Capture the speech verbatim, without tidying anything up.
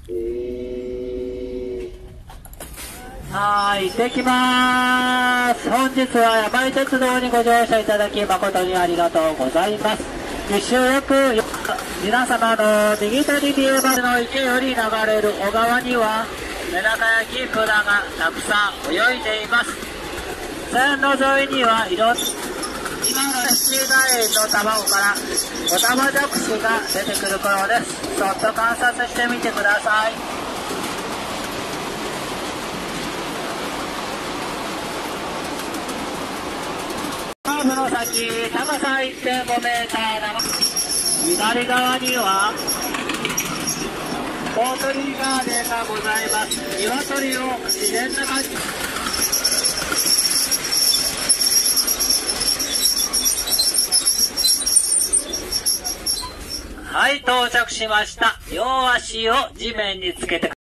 はい、行ってきまーす。本日は山井鉄道にご乗車いただき誠にありがとうございます。一周よく皆様の右手に見えますの池より流れる小川にはメダカやキクラがたくさん泳いでいます。線路沿いにはいろんな今のシーダエイの卵からオタマジャクシが出てくる頃です。そっと観察してみてください。カーブの先、高さ いってんごメーター、左側にはポートリーガーデンがございます。鶏を自然な感じ。はい、到着しました。両足を地面につけて